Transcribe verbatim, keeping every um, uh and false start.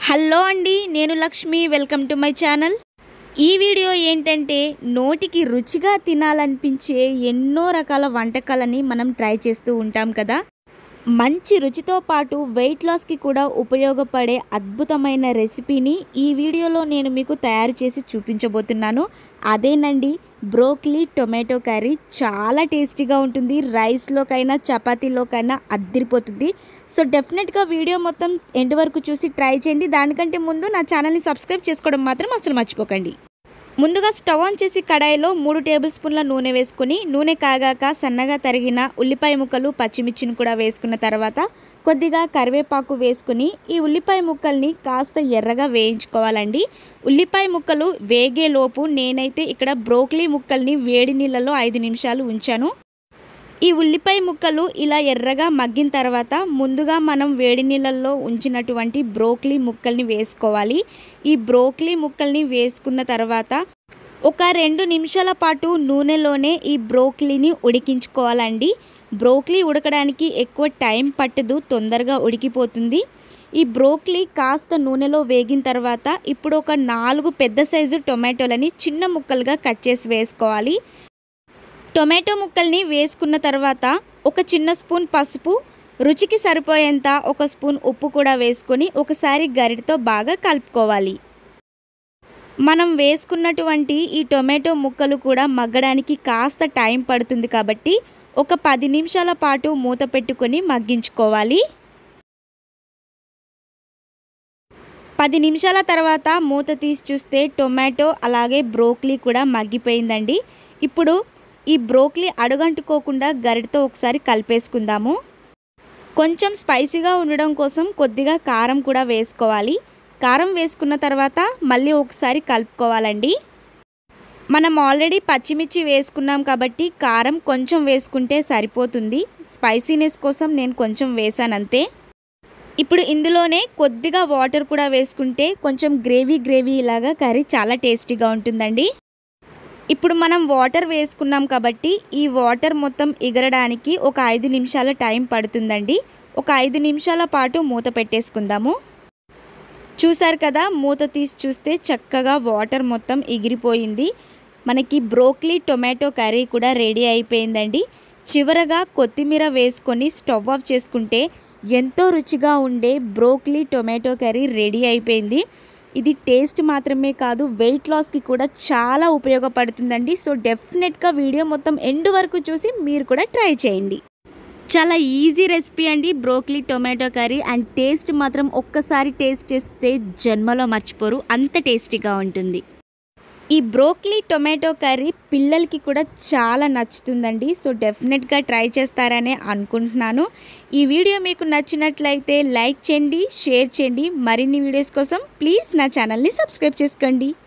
Hello అండి, నేను Lakshmi. Welcome to my channel. ఈ వీడియో ఏంటంటే, నోటికి రుచిగా తినాలనిపించే ఎన్నో రకాల వంటకాలని మనం ట్రై చేస్తూ ఉంటాం కదా. మంచి రుచితో పాటు వెయిట్ లాస్కి కూడా ఉపయోగపడే అద్భుతమైన రెసిపీని ఈ వీడియోలో నేను మీకు తయారు చేసి చూపించబోతున్నాను. అదేనండి బ్రోకలీ టొమాటో కర్రీ. చాలా టేస్టీగా ఉంటుంది. రైస్లోకైనా చపాతీలోకైనా అద్దిరిపోతుంది. సో డెఫినెట్గా వీడియో మొత్తం ఎండ్ వరకు చూసి ట్రై చేయండి. దానికంటే ముందు నా ఛానల్ని సబ్స్క్రైబ్ చేసుకోవడం మాత్రం అసలు మర్చిపోకండి. ముందుగా స్టవ్ ఆన్ చేసి కడాయిలో మూడు టేబుల్ స్పూన్ల నూనె వేసుకుని, నూనె కాగాక సన్నగా తరిగిన ఉల్లిపాయ ముక్కలు, పచ్చిమిర్చిని కూడా వేసుకున్న తర్వాత కొద్దిగా కరివేపాకు వేసుకుని ఈ ఉల్లిపాయ ముక్కల్ని కాస్త ఎర్రగా వేయించుకోవాలండి. ఉల్లిపాయ ముక్కలు వేగేలోపు నేనైతే ఇక్కడ బ్రోకలీ ముక్కల్ని వేడి నీళ్ళలో ఐదు నిమిషాలు ఉంచాను. ఈ ఉల్లిపాయ ముక్కలు ఇలా ఎర్రగా మగ్గిన తర్వాత ముందుగా మనం వేడి నీళ్ళల్లో ఉంచినటువంటి బ్రోకలీ ముక్కల్ని వేసుకోవాలి. ఈ బ్రోకలీ ముక్కల్ని వేసుకున్న తర్వాత ఒక రెండు నిమిషాల పాటు నూనెలోనే ఈ బ్రోకలీని ఉడికించుకోవాలండి. బ్రోకలీ ఉడకడానికి ఎక్కువ టైం పట్టదు, తొందరగా ఉడికిపోతుంది. ఈ బ్రోకలీ కాస్త నూనెలో వేగిన తర్వాత ఇప్పుడు ఒక నాలుగు పెద్ద సైజు టొమాటోలని చిన్న ముక్కలుగా కట్ చేసి వేసుకోవాలి. టొమాటో ముక్కల్ని వేసుకున్న తర్వాత ఒక చిన్న స్పూన్ పసుపు, రుచికి సరిపోయేంత ఒక స్పూన్ ఉప్పు కూడా వేసుకొని ఒకసారి గరిటతో బాగా కలుపుకోవాలి. మనం వేసుకున్నటువంటి ఈ టొమాటో ముక్కలు కూడా మగ్గడానికి కాస్త టైం పడుతుంది కాబట్టి ఒక పది నిమిషాల పాటు మూత పెట్టుకొని మగ్గించుకోవాలి. పది నిమిషాల తర్వాత మూత తీసి చూస్తే టొమాటో అలాగే బ్రోకలీ కూడా మగ్గిపోయిందండి. ఇప్పుడు ఈ బ్రోకలీ అడుగంటుకోకుండా గరిటతో ఒకసారి కలిపేసుకుందాము. కొంచెం స్పైసీగా ఉండడం కోసం కొద్దిగా కారం కూడా వేసుకోవాలి. కారం వేసుకున్న తర్వాత మళ్ళీ ఒకసారి కలుపుకోవాలండి. మనం ఆల్రెడీ పచ్చిమిర్చి వేసుకున్నాం కాబట్టి కారం కొంచెం వేసుకుంటే సరిపోతుంది. స్పైసీనెస్ కోసం నేను కొంచెం వేసానంతే. ఇప్పుడు ఇందులోనే కొద్దిగా వాటర్ కూడా వేసుకుంటే కొంచెం గ్రేవీ గ్రేవీ ఇలాగా కర్రీ చాలా టేస్టీగా ఉంటుందండి. ఇప్పుడు మనం వాటర్ వేసుకున్నాం కాబట్టి ఈ వాటర్ మొత్తం ఎగరడానికి ఒక ఐదు నిమిషాల టైం పడుతుందండి. ఒక ఐదు నిమిషాల పాటు మూత పెట్టేసుకుందాము. చూసారు కదా, మూత తీసి చూస్తే చక్కగా వాటర్ మొత్తం ఎగిరిపోయింది. మనకి బ్రోకలీ టొమాటో కర్రీ కూడా రెడీ అయిపోయిందండి. చివరగా కొత్తిమీర వేసుకొని స్టవ్ ఆఫ్ చేసుకుంటే ఎంతో రుచిగా ఉండే బ్రోకలీ టొమాటో కర్రీ రెడీ అయిపోయింది. ఇది టేస్ట్ మాత్రమే కాదు, వెయిట్ లాస్కి కూడా చాలా ఉపయోగపడుతుందండి. సో డెఫినెట్గా వీడియో మొత్తం ఎండ్ వరకు చూసి మీరు కూడా ట్రై చేయండి. చాలా ఈజీ రెసిపీ అండి broccoli tomato curry. And taste మాత్రం ఒక్కసారి టేస్ట్ చేస్తే జన్మలో మర్చిపోరు, అంత టేస్టీగా ఉంటుంది. ఈ బ్రోకలీ టొమాటో కర్రీ పిల్లలకి కూడా చాలా నచ్చుతుందండి. సో డెఫినెట్గా ట్రై చేస్తారనే అనుకుంటున్నాను. ఈ వీడియో మీకు నచ్చినట్లయితే లైక్ చేయండి, షేర్ చేయండి. మరిన్ని వీడియోస్ కోసం ప్లీజ్ నా ఛానల్ని సబ్స్క్రైబ్ చేసుకోండి.